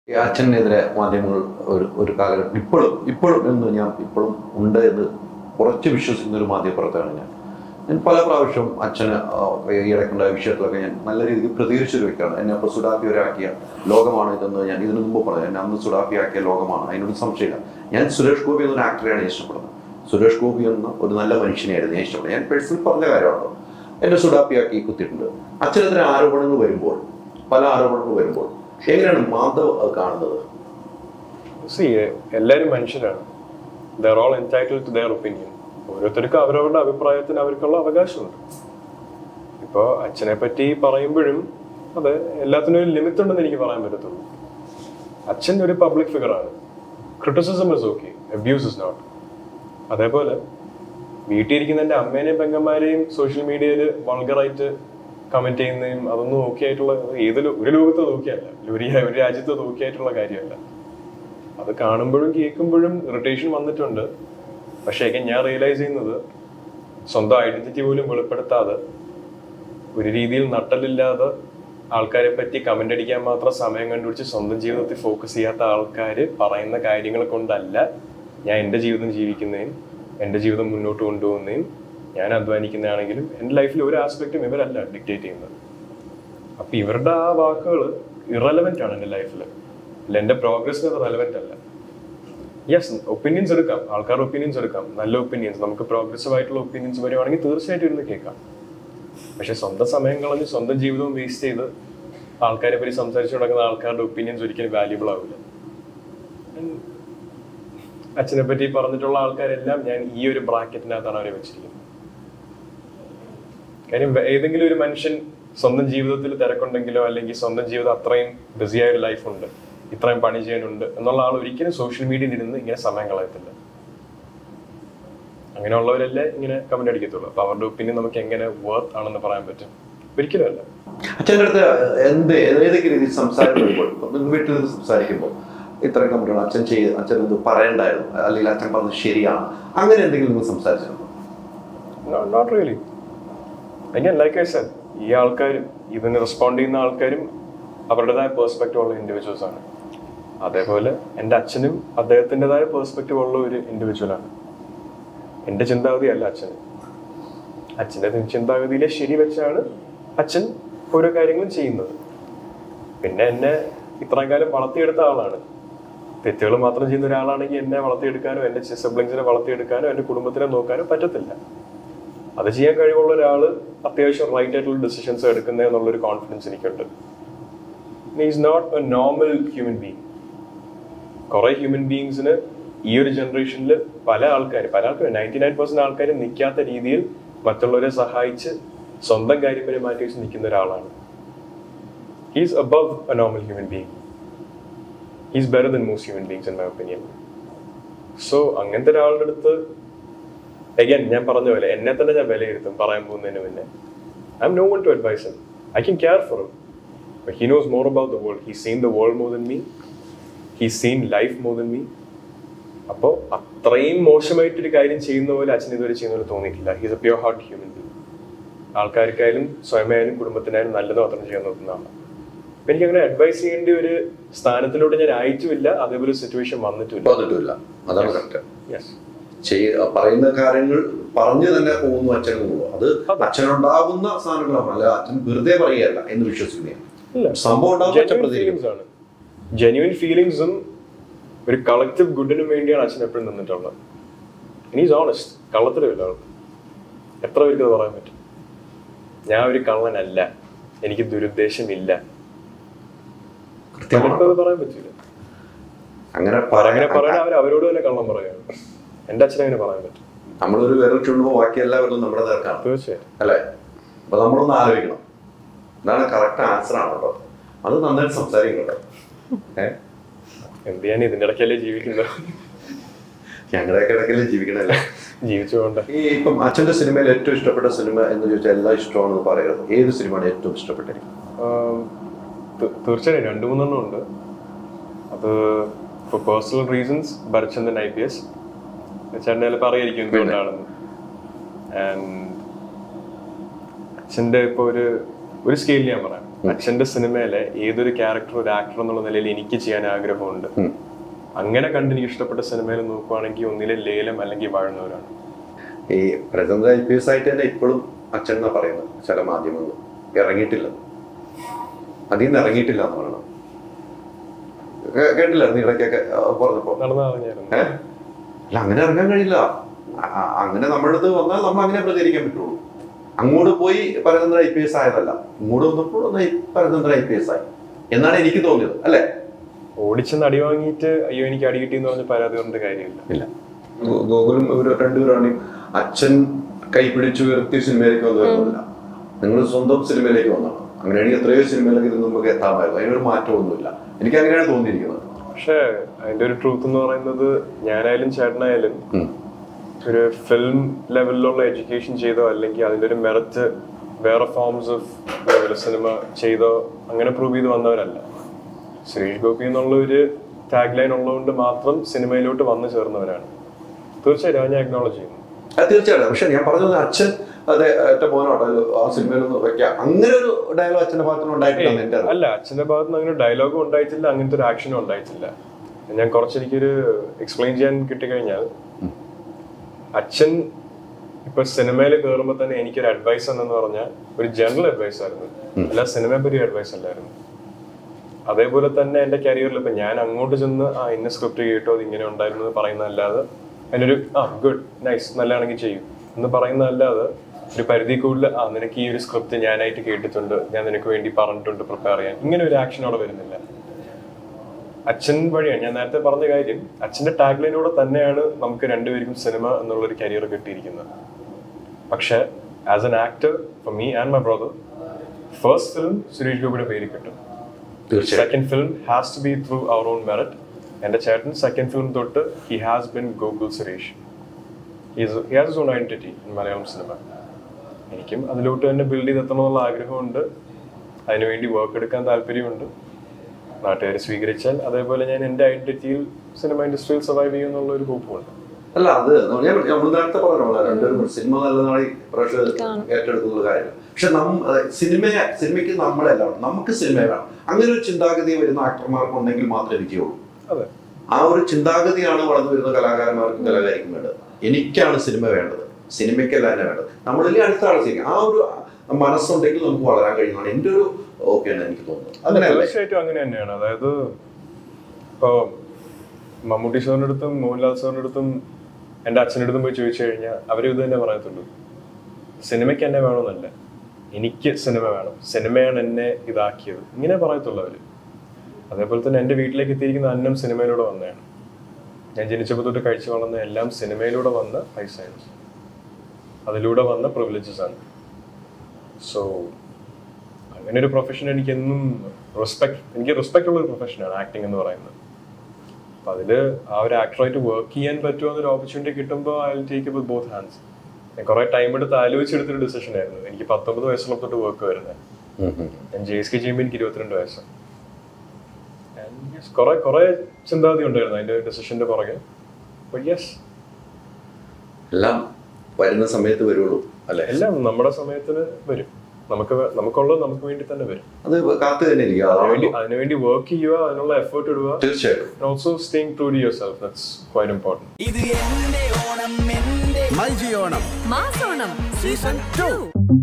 ഈ അച്ഛനെതിരെ മാധ്യമങ്ങൾ ഒരു കാലഘട്ടം ഇപ്പോഴും ഇപ്പോഴും ഉണ്ട് എന്ന് കുറച്ച് വിശ്വസിക്കുന്ന ഒരു മാധ്യമപ്രവർത്തകനാണ് ഞാൻ പല പ്രാവശ്യം അച്ഛന് ഈ ഇടയ്ക്കുണ്ടായ വിഷയത്തിലൊക്കെ ഞാൻ നല്ല രീതിയിൽ പ്രതികരിച്ചൊരു വ്യക്തിയാണ്. എന്നെ അപ്പോൾ സുഡാപ്പിയവരാക്കിയ ലോകമാണ് ഇതെന്ന് ഞാൻ ഇതിനു മുമ്പ് പറഞ്ഞു. എന്നെ അന്ന് സുഡാപ്പിയാക്കിയ ലോകമാണ്, അതിനൊന്നും സംശയമില്ല. ഞാൻ സുരേഷ് ഗോപി എന്നൊരു ആക്ടറെയാണ് ഇഷ്ടപ്പെടുന്നത്. സുരേഷ് ഗോപി എന്ന ഒരു നല്ല മനുഷ്യനെയായിരുന്നു ഞാൻ ഇഷ്ടപ്പെടുന്നത്. ഞാൻ പേഴ്സണൽ പറഞ്ഞ കാര്യമാണല്ലോ. എന്നെ സുഡാപ്പിയാക്കി കുത്തിയിട്ടുണ്ട്. അച്ഛനെതിരെ ആരോപണങ്ങൾ വരുമ്പോൾ, പല ആരോപണങ്ങൾ വരുമ്പോൾ എങ്ങനെയാണ് മാധവ് അത് കാണുന്നത്? എല്ലാവരും മനുഷ്യരാണ്. They are all entitled to their opinion. ഓരോരുത്തർക്കും അവരവരുടെ അഭിപ്രായത്തിന് അവർക്കുള്ള അവകാശമുണ്ട്. ഇപ്പോൾ അച്ഛനെ പറ്റി പറയുമ്പോഴും അത് എല്ലാത്തിനും ഒരു ലിമിറ്റ് ഉണ്ടെന്ന് എനിക്ക് പറയാൻ പറ്റത്തുള്ളൂ. അച്ഛൻ ഒരു പബ്ലിക് ഫിഗറാണ്. Criticism is okay, abuse is not. അതേപോലെ വീട്ടിൽ ഇരിക്കുന്ന എൻ്റെ അമ്മേനെയും പെങ്ങന്മാരെയും സോഷ്യൽ മീഡിയയിൽ വൾഗറായിട്ട് കമന്റ് ചെയ്യുന്നതും അതൊന്നും ഓക്കെ ആയിട്ടുള്ള ഒരു ലോകത്ത് നോക്കിയല്ല, ഒരു രാജ്യത്ത് നോക്കി ആയിട്ടുള്ള കാര്യമല്ല. അത് കാണുമ്പോഴും കേൾക്കുമ്പോഴും ഇറിറ്റേഷൻ വന്നിട്ടുണ്ട്. പക്ഷേ ഞാൻ റിയലൈസ് ചെയ്യുന്നത് സ്വന്തം ഐഡന്റിറ്റി പോലും വെളിപ്പെടുത്താതെ ഒരു രീതിയിൽ നട്ടലില്ലാതെ ആൾക്കാരെ പറ്റി കമന്റ് അടിക്കാൻ മാത്രം സമയം കണ്ടുപിടിച്ച് സ്വന്തം ജീവിതത്തിൽ ഫോക്കസ് ചെയ്യാത്ത ആൾക്കാർ പറയുന്ന കാര്യങ്ങൾ കൊണ്ടല്ല ഞാൻ എൻ്റെ ജീവിതം ജീവിക്കുന്നതും എൻ്റെ ജീവിതം മുന്നോട്ട് കൊണ്ടുപോകുന്നതും ഞാൻ അധ്വാനിക്കുന്നതാണെങ്കിലും എൻ്റെ ലൈഫിൽ ഒരു ആസ്പെക്റ്റും ഇവരല്ല ഡിക്റ്റേറ്റ് ചെയ്യുന്നത്. അപ്പം ഇവരുടെ ആ വാക്കുകൾ ഇറലവൻ്റ് ആണ് എൻ്റെ ലൈഫിൽ. അല്ല, എൻ്റെ പ്രോഗ്രസ്സിന് അത് റെലവൻ്റ് അല്ല. യെസ്, ഒപ്പീനിയൻസ് എടുക്കാം, ആൾക്കാരുടെ ഒപ്പീനിയൻസ് എടുക്കാം, നല്ല ഒപ്പീനിയൻസ്, നമുക്ക് പ്രോഗ്രസീവ് ആയിട്ടുള്ള ഒപ്പീനിയൻസ് വരുവാണെങ്കിൽ തീർച്ചയായിട്ടും ഇരുന്ന് കേൾക്കാം. പക്ഷെ സ്വന്തം സമയം കളഞ്ഞ് സ്വന്തം ജീവിതവും വേസ്റ്റ് ചെയ്ത് ആൾക്കാരെ പറ്റി സംസാരിച്ചു നടക്കുന്ന ആൾക്കാരുടെ ഒപ്പീനിയൻസ് ഒരിക്കലും വാല്യൂബിൾ ആവില്ല. അച്ഛനെ പറ്റി പറഞ്ഞിട്ടുള്ള ആൾക്കാരെല്ലാം ഞാൻ ഈ ഒരു ബ്രാക്കറ്റിനകത്താണ് അവരെ വെച്ചിരിക്കുന്നത്. കാര്യം ഏതെങ്കിലും ഒരു മനുഷ്യൻ സ്വന്തം ജീവിതത്തിൽ തിരക്കുണ്ടെങ്കിലോ അല്ലെങ്കിൽ സ്വന്തം ജീവിതം അത്രയും ബിസിയായ ഒരു ലൈഫുണ്ട്, ഇത്രയും പണി ചെയ്യാനുണ്ട് എന്നുള്ള ആൾ ഒരിക്കലും സോഷ്യൽ മീഡിയയിൽ ഇരുന്ന് ഇങ്ങനെ സമയം കളയത്തില്ല. അങ്ങനെയുള്ളവരല്ലേ ഇങ്ങനെ കമന്റ് അടിക്കത്തുള്ളൂ. അപ്പൊ അവരുടെ ഒപ്പീനിയൻ നമുക്ക് എങ്ങനെ വർത്ത് ആണെന്ന് പറയാൻ പറ്റും? ഒരിക്കലും അല്ല. അച്ഛൻ്റെ അടുത്ത് ഏതൊക്കെ രീതിയിൽ സംസാരം വരുമ്പോൾ, വീട്ടിൽ നിന്ന് സംസാരിക്കുമ്പോൾ ഇത്ര കമന്റുകൾ അച്ഛൻ എന്ത് പറയണ്ടായിരുന്നു, അല്ലെങ്കിൽ അച്ഛൻ പറഞ്ഞത് ശരിയാണ്, അങ്ങനെ എന്തെങ്കിലും നിങ്ങൾ സംസാരിച്ചിരുന്നു? Not really. again like I said, ഈ ആൾക്കാരും ഇതിന് റെസ്പോണ്ട് ചെയ്യുന്ന ആൾക്കാരും അവരുടേതായ പേഴ്സ്പെക്റ്റീവ് ഉള്ള ഇൻഡിവിജ്വൽസ് ആണ്. അതേപോലെ എൻ്റെ അച്ഛനും അദ്ദേഹത്തിൻ്റെതായ പേഴ്സ്പെക്റ്റീവ് ഉള്ള ഒരു ഇൻഡിവിജ്വലാണ്. എൻ്റെ ചിന്താഗതി അല്ല അച്ഛൻ്റെ ചിന്താഗതിയിലെ ശരി വെച്ചാണ് അച്ഛൻ ഓരോ കാര്യങ്ങളും ചെയ്യുന്നത്. പിന്നെ എന്നെ ഇത്രയും കാലം വളർത്തിയെടുത്ത ആളാണ്. തെറ്റുകൾ മാത്രം ചെയ്യുന്ന ഒരാളാണെങ്കിൽ എന്നെ വളർത്തിയെടുക്കാനോ എൻ്റെ സിബ്ലിങ്സിനെ വളർത്തിയെടുക്കാനോ എൻ്റെ കുടുംബത്തിനെ നോക്കാനോ പറ്റത്തില്ല. അത് ചെയ്യാൻ കഴിവുള്ള ഒരാൾ അത്യാവശ്യം റൈറ്റ് ആയിട്ടുള്ള ഡിസിഷൻസ് എടുക്കുന്നത് എന്നുള്ളൊരു കോൺഫിഡൻസ് എനിക്കുണ്ട്. Is not a normal human being. കുറെ ഹ്യൂമൻ ബീങ്സിന് ഈ ഒരു ജനറേഷനിൽ പല ആൾക്കാരും 99% ആൾക്കാരും നിൽക്കാത്ത രീതിയിൽ മറ്റുള്ളവരെ സഹായിച്ച് സ്വന്തം കാര്യം വരെ മാറ്റി വെച്ച് നിൽക്കുന്ന ഒരാളാണ്. He's above a normal human being. He's better than most human beings in my opinion. So അങ്ങനത്തെ ഒരാളുടെ അടുത്ത് again ഞാൻ പറഞ്ഞ പോലെ എന്നെ തന്നെ ഞാൻ വിലയിരുത്തും പറയാൻ പോകുന്നതിന് മുന്നേ. I'm no one to advise him. I can care for him, but he knows more about the world. He's seen the world more than me. He's seen life more than me. അപ്പോൾ അത്രയും മോശമായിട്ടൊരു കാര്യം ചെയ്യുന്ന പോലെ അച്ഛൻ ഇതുവരെ ചെയ്യുന്ന പോലെ തോന്നിയിട്ടില്ല. He's a pure heart human being. ആൾക്കാർക്കായാലും സ്വയമായാലും കുടുംബത്തിനായാലും നല്ലത് മാത്രം ചെയ്യാൻ നോക്കുന്നതാണ്. അപ്പം എനിക്കങ്ങനെ അഡ്വൈസ് ചെയ്യേണ്ട ഒരു സ്ഥാനത്തിലോട്ട് ഞാൻ ആയിട്ടുമില്ല, അതേപോലെ സിറ്റുവേഷൻ വന്നിട്ടില്ല. അതാണ് കറക്റ്റ്. പറയുന്ന കാര്യങ്ങൾ പറഞ്ഞു തന്നെ പോകുന്നു അച്ഛനുള്ളൂ. അത് അച്ഛനുണ്ടാകുന്ന സാധനങ്ങളാണ്, അല്ല അച്ഛൻ വെറുതെ പറയുകയല്ല എന്ന് വിശ്വസിക്കുകയാണ്. സംഭവം ജെന്യുവൻ ഫീലിങ്സും ഒരു കളക്റ്റീവ് ഗുഡിനും വേണ്ടിയാണ് അച്ഛൻ എപ്പോഴും നിന്നിട്ടുള്ളത്. Is honest. കള്ളത്തരമില്ല ആൾക്ക്. എത്ര പേർക്ക് അത് പറയാൻ പറ്റും? ഞാൻ ഒരു കള്ളനല്ല, എനിക്ക് ദുരുദ്ദേശമില്ല, പറയാൻ പറ്റില്ല. അങ്ങനെ പറയാൻ അവരോട് തന്നെ കള്ളം പറയുകയാണ്. എന്റെ അച്ഛനങ്ങനെ പറയാൻ പറ്റും. നമ്മളൊരു വിരൽ ചുണ്ടുമ്പോൾ ബാക്കി എല്ലാവരും നമ്മുടെ നേർക്കാണ്. തീർച്ചയായും അല്ലേ? അപ്പൊ നമ്മളൊന്ന് ആലോചിക്കണം. ഇതാണ് കറക്റ്റ് ആൻസർ ആണ് കേട്ടോ. അത് നന്നായിട്ട് സംസാരിക്കും കേട്ടോ. എന്ത് ചെയ്യാൻ, ഇതിന്റെ ഇടയ്ക്കല്ലേ ജീവിക്കുന്നത്? ഞങ്ങളുടെയൊക്കെ ഇടയ്ക്കല്ലേ ജീവിക്കണല്ലേ? ജീവിച്ചുകൊണ്ട് ഈ ഇപ്പം അച്ഛൻ്റെ സിനിമയിൽ ഏറ്റവും ഇഷ്ടപ്പെട്ട സിനിമ എന്ന് ചോദിച്ചാൽ എല്ലാം ഇഷ്ടമാണെന്ന് പറയുന്നത്. ഏത് സിനിമയാണ് ഏറ്റവും ഇഷ്ടപ്പെട്ടിരിക്കുന്നത്? തീർച്ചയായും 2-3 ഉണ്ട്. അത് for personal reasons Bharathchandran IPS ചേട്ടനെ പറയായിരിക്കും എന്തുകൊണ്ടാണെന്ന്. ആൻഡ് അച്ഛൻ്റെ ഇപ്പോൾ ഒരു സ്കെയിലിൽ ഞാൻ പറയാം, അച്ഛന്റെ സിനിമയിലെ ഏതൊരു ക്യാരക്ടർ ഒരു ആക്ടർ എന്നുള്ള നിലയിൽ എനിക്ക് ചെയ്യാൻ ആഗ്രഹമുണ്ട്. അങ്ങനെ കണ്ട് എനിക്ക് ഇഷ്ടപ്പെട്ട സിനിമയിൽ നോക്കുവാണെങ്കിൽ ഒന്നിലെ ലേലം അല്ലെങ്കിൽ വാഴുന്നവരാണ്. ഈ പ്രജന്റ് IPS ആയിട്ട് തന്നെ ഇപ്പോഴും അച്ഛൻ എന്നാ പറയുന്നത് ചില മാധ്യമങ്ങൾ. ഇറങ്ങിയിട്ടില്ല, അതിൽ നിന്ന് ഇറങ്ങിയിട്ടില്ല എന്ന് പറയണം. കേട്ടില്ല നീ ഇടയ്ക്കൊക്കെ പറഞ്ഞപ്പോ? അല്ല, അങ്ങനെ ഇറങ്ങാൻ കഴിയില്ല. അങ്ങനെ നമ്മുടെ അടുത്ത് വന്നാൽ നമ്മൾ അങ്ങനെ പ്രതികരിക്കാൻ പറ്റുള്ളൂ. അങ്ങോട്ട് പോയി പരതന്ത്ര IPS ആയതല്ല, ഇങ്ങോട്ട് വന്നപ്പോൾ പരതന്ത്ര IPS ആയി എന്നാണ് എനിക്ക് തോന്നിയത്, അല്ലേ? ഓടിച്ചെന്ന് അടി വാങ്ങിയിട്ട് അയ്യോ എനിക്ക് അടി കിട്ടിയെന്ന് പറഞ്ഞ പരാതി കൊണ്ട് കാര്യമില്ല. ഇല്ല, ഗോകുലും രണ്ടുപേരാണ് അച്ഛൻ കൈപിടിച്ചു ഉയർത്തിയ സിനിമയിലേക്ക് വന്നതല്ല, നിങ്ങൾ സ്വന്തം സിനിമയിലേക്ക് വന്നതാണ്. അങ്ങനെയാണെങ്കിൽ എത്രയോ സിനിമയിലേക്ക് ഇത് നമുക്ക് എത്താമായിരുന്നു. അതിനൊരു മാറ്റമൊന്നുമില്ല. എനിക്ക് അങ്ങനെയാണ് തോന്നിയിരിക്കുന്നത്. പക്ഷെ അതിന്റെ ഒരു ട്രൂത്ത് എന്ന് പറയുന്നത്, ഞാനായാലും ചേട്ടനായാലും ഒരു ഫിലിം ലെവലിലുള്ള എഡ്യൂക്കേഷൻ ചെയ്തോ അല്ലെങ്കിൽ അതിന്റെ ഒരു മെറിറ്റ് വേറെ ഫോംസ് ഓഫ് സിനിമ ചെയ്തോ അങ്ങനെ പ്രൂവ് ചെയ്ത് വന്നവരല്ല. സുരേഷ് ഗോപി എന്നുള്ള ഒരു ടാഗ് ലൈൻ ഉള്ളതുകൊണ്ട് മാത്രം സിനിമയിലോട്ട് വന്നു ചേർന്നവരാണ്. തീർച്ചയായിട്ടും ഞാൻ അക്നോളജ് ചെയ്യുന്നു. തീർച്ചയായിട്ടും. പക്ഷെ ഞാൻ പറഞ്ഞത് അച്ഛൻ അതെ എന്റെ മോനോട്ടോ ആ സിനിമയിലൊന്ന് വെക്കാം അങ്ങനെ ഒരു ഡയലോഗ് അച്ഛന്റെ ഭാഗത്തുനിന്ന് ഉണ്ടായിട്ടില്ല. അല്ല, അച്ഛന്റെ ഭാഗത്തുനിന്ന് അങ്ങനെ ഡയലോഗും ഉണ്ടായിട്ടില്ല, അങ്ങനത്തെ ഒരു ആക്ഷനും ഉണ്ടായിട്ടില്ല. ഞാൻ കുറച്ചെനിക്കൊരു എക്സ്പ്ലെയിൻ ചെയ്യാൻ കിട്ടിക്കഴിഞ്ഞാൽ, അച്ഛൻ ഇപ്പൊ സിനിമയിൽ കയറുമ്പോൾ തന്നെ എനിക്കൊരു അഡ്വൈസ് എന്ന് പറഞ്ഞാൽ ഒരു ജനറൽ അഡ്വൈസ് ആയിരുന്നു, അല്ല സിനിമയെ പറ്റി അഡ്വൈസ് അല്ലായിരുന്നു. അതേപോലെ തന്നെ എന്റെ കരിയറിൽ ഇപ്പൊ ഞാൻ അങ്ങോട്ട് ചെന്ന് ഇന്ന സ്ക്രിപ്റ്റ് കേട്ടോ അത് ഇങ്ങനെ ഉണ്ടായിരുന്നു എന്ന് പറയുന്നതല്ലാതെ അതിനൊരു ഗുഡ് നൈസ് നല്ലതാണെങ്കിൽ ചെയ്യും എന്ന് പറയുന്നതല്ലാതെ ഒരു പരിധി കൂടുതൽ നിനക്ക് ഈ ഒരു സ്ക്രിപ്റ്റ് ഞാനായിട്ട് കേട്ടിട്ടുണ്ട്, ഞാൻ നിനക്ക് വേണ്ടി പറഞ്ഞിട്ടുണ്ട് പ്രിപ്പയർ ചെയ്യാൻ, ഇങ്ങനെ ഒരു ആക്ഷൻ അവിടെ വരുന്നില്ല. അച്ഛൻ വഴിയാണ് ഞാൻ നേരത്തെ പറഞ്ഞ കാര്യം, അച്ഛന്റെ ടാഗ് ലൈനിലൂടെ തന്നെയാണ് നമുക്ക് രണ്ടുപേർക്കും സിനിമ എന്നുള്ളൊരു കരിയർ കിട്ടിയിരിക്കുന്നത്. പക്ഷെ as an actor for me and my brother, first film Suresh ഗോപിയുടെ പേര് കിട്ടും. Second film has to be through our own merit. എന്റെ ചേട്ടൻ സെക്കൻഡ് ഫിലിം തൊട്ട് he has been Gokul Suresh. He has his own identity in Malayalam cinema. എനിക്കും അതിലോട്ട് തന്നെ build ചെയ്തെത്തണമെന്നുള്ള ആഗ്രഹമുണ്ട്, അതിനുവേണ്ടി വർക്ക് എടുക്കാൻ താല്പര്യമുണ്ട്. നാട്ടുകാർ സ്വീകരിച്ചാൽ അതേപോലെ ഞാൻ എന്റെ ഐഡന്റിറ്റിയിൽ സിനിമ ഇൻഡസ്ട്രിയിൽ സർവൈവ് ചെയ്യുമെന്നുള്ള ഒരു ഹോപ്പുണ്ട്. അല്ല, അത് നമ്മൾ നേരത്തെ പറഞ്ഞോളാം, രണ്ടുപേരും സിനിമ നല്ലതായി പ്രേക്ഷകർ ഏറ്റെടുക്കുന്ന കാര്യം. പക്ഷെ സിനിമയ്ക്ക് നമ്മളെല്ലാം നമുക്ക് സിനിമ വേണം, അങ്ങനെ ഒരു ചിന്താഗതി വരുന്ന ആക്ടർമാർക്ക് ഉണ്ടെങ്കിൽ മാത്രമേ വിജയമുള്ളൂ. ആ ഒരു ചിന്താഗതിയാണ് വളർന്നു വരുന്ന കലാകാരന്മാർക്കും കലാകാരിക്കും വേണ്ടത്. എനിക്കാണ് സിനിമ വേണ്ടത്, സിനിമയ്ക്കല്ല തന്നെ വേണ്ടത്. നമ്മളിൽ അടുത്ത ആൾ ചെയ്യും ആ ഒരു മനസ്സുണ്ടെങ്കിൽ നമുക്ക് വളരാൻ കഴിയുന്നതാണ് എൻ്റെ ഒരു ഓക്കെയാണ് എനിക്ക് തോന്നുന്നത്. അങ്ങനെ തീർച്ചയായിട്ടും അങ്ങനെ തന്നെയാണ്. അതായത് ഇപ്പൊ മമ്മൂട്ടി സാറിന്റെ അടുത്തും മോഹൻലാൽ സാറിന്റെ അടുത്തും എൻ്റെ അച്ഛൻ്റെ അടുത്തും പോയി ചോദിച്ചു കഴിഞ്ഞാൽ അവർ ഇത് തന്നെ പറയത്തുള്ളൂ, സിനിമയ്ക്ക് എന്നെ വേണമെന്നല്ല, എനിക്ക് സിനിമ വേണം, സിനിമയാണ് എന്നെ ഇതാക്കിയത്, ഇങ്ങനെ പറയത്തുള്ളൂ അവർ. അതേപോലെ തന്നെ എൻ്റെ വീട്ടിലേക്ക് എത്തിയിരിക്കുന്ന അന്നം സിനിമയിലൂടെ വന്നതാണ്. ഞാൻ ജനിച്ചപ്പോൾ തൊട്ട് കഴിച്ചു വളർന്ന എല്ലാം സിനിമയിലൂടെ വന്ന പൈസയാണ്, അതിലൂടെ വന്ന പ്രിവിലേജസ് ആണ്. സോ അങ്ങനെ ഒരു പ്രൊഫഷൻ എനിക്കെന്നും എനിക്ക് റെസ്പെക്ട് ഉള്ള ഒരു പ്രൊഫഷനാണ് ആക്ടിങ് എന്ന് പറയുന്നത്. അപ്പം അതിൽ ആ ഒരു ആക്ടറായിട്ട് വർക്ക് ചെയ്യാൻ പറ്റുമോ എന്നൊരു ഓപ്പർച്യൂണിറ്റി കിട്ടുമ്പോൾ I will take it with both hands. ഞാൻ കുറേ ടൈം എടുത്ത് ആലോചിച്ചെടുത്തൊരു ഡിസിഷൻ ആയിരുന്നു. എനിക്ക് 19 വയസ്സുള്ള തൊട്ട് വർക്ക് വരുന്നത്. ഞാൻ JSK ചെയ്യുമ്പോൾ എനിക്ക് 22 വയസ്സാണ്. കുറെ ചിന്താഗതി ഉണ്ടായിരുന്നു അതിന്റെ ഡിസിഷന്റെ പുറകെ. എല്ലാം വരുന്ന സമയത്ത് വരുള്ളൂ, അല്ലെ? എല്ലാം നമ്മുടെ സമയത്തിന് വരും. നമുക്കുള്ളത് നമുക്ക് വേണ്ടി തന്നെ വരും. അത് കാത്തു തന്നെ ഇരിക്കുക, അതിനുവേണ്ടി വർക്ക് ചെയ്യുക, അതിനുള്ള എഫേർട്ട് ഇടുക. തീർച്ചയായിട്ടും. Also staying true to yourself, that's quite important. ഇത് എന്റെ ഓണം, എന്റെ മൈജി ഓണം മാസോണം സീസൺ 2.